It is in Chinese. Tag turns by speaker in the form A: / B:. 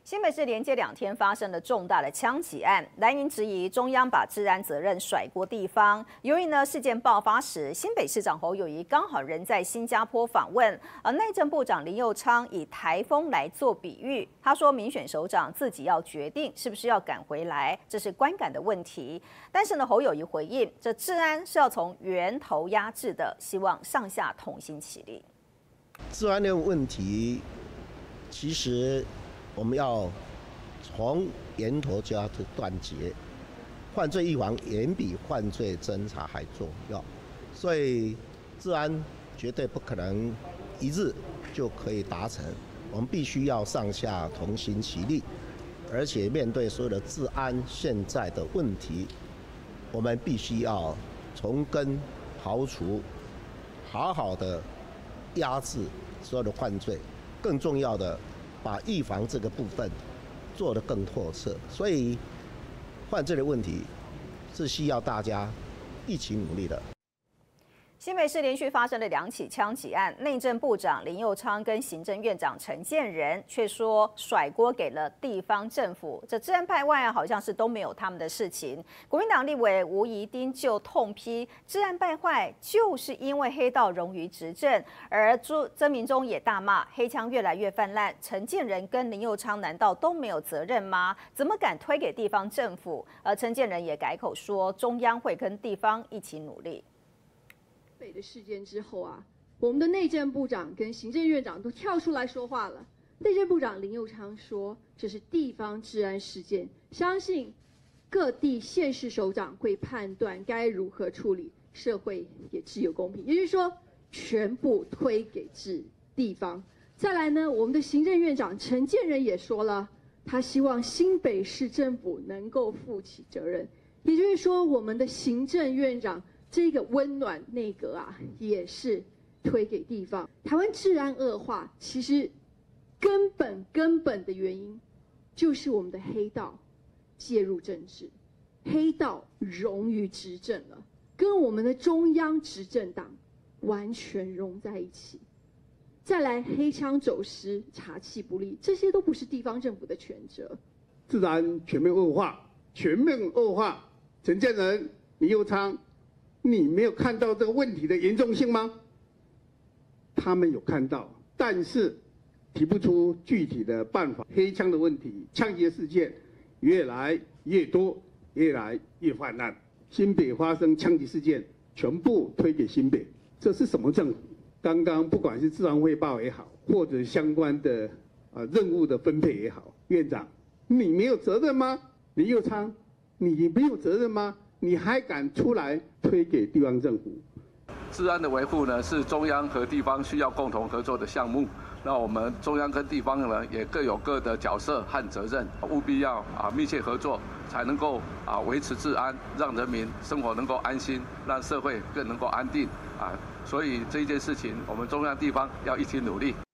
A: 新北市连接2天发生了重大的枪击案，蓝营质疑中央把治安责任甩锅地方。由于事件爆发时，新北市长侯友宜刚好人在新加坡访问，而内政部长林右昌以台风来做比喻，他说民选首长自己要决定是不是要赶回来，这是观感的问题。但是侯友宜回应，这治安是要从源头压制的，希望上下同心齐力。
B: 治安的问题，其实我们要从源头就要断绝，犯罪预防远比犯罪侦查还重要，所以治安绝对不可能一日就可以达成，我们必须要上下同心齐力，而且面对所有的治安现在的问题，我们必须要从根刨除，好好的压制所有的犯罪，更重要的，把预防这个部分做得更透彻。所以，犯罪的问题是需要大家一起努力的。
A: 新北市连续发生了2起枪击案，内政部长林右昌跟行政院长陈建仁却说甩锅给了地方政府，这治安败坏好像是都没有他们的事情。国民党立委吴怡丁就痛批治安败坏就是因为黑道冗余执政，而曾明忠也大骂黑枪越来越泛滥，陈建仁跟林右昌难道都没有责任吗？怎么敢推给地方政府？而陈建仁也改口说中央会跟地方一起努力。
C: 北的事件之后啊，我们的内政部长跟行政院长都跳出来说话了。内政部长林右昌说，这是地方治安事件，相信各地县市首长会判断该如何处理，社会也自有公平。也就是说，全部推给地方。再来呢，我们的行政院长陈建仁也说了，他希望新北市政府能够负起责任。也就是说，我们的行政院长这个温暖内阁啊，也是推给地方。台湾治安恶化，其实根本的原因，就是我们的黑道介入政治，黑道融于执政了，跟我们的中央执政党完全融在一起。再来，黑枪走私、查缉不力，这些都不是地方政府的全责。
D: 治安全面恶化，陈建仁、林右昌。你没有看到这个问题的严重性吗？他们有看到，但是提不出具体的办法。黑枪的问题，枪击事件越来越多，越来越泛滥。新北发生枪击事件，全部推给新北，这是什么政府？刚刚不管是治安汇报也好，或者相关的任务的分配也好，院长，你没有责任吗？林右昌，你没有责任吗？你还敢出来推给地方政府？
E: 治安的维护呢，是中央和地方需要共同合作的项目。那我们中央跟地方呢，也各有各的角色和责任，务必要密切合作，才能够维持治安，让人民生活能够安心，让社会更能够安定所以这件事情，我们中央地方要一起努力。